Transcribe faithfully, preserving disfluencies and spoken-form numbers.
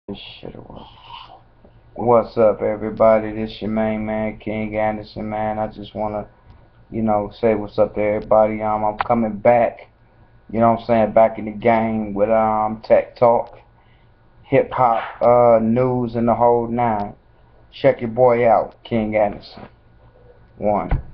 This shit was. What's up, everybody? This your main man, King Anderson, man. I just wanna, you know, say what's up to everybody. Um, I'm coming back. You know what I'm saying? Back in the game with um tech talk, hip hop, uh, news, and the whole nine. Check your boy out, King Anderson. One.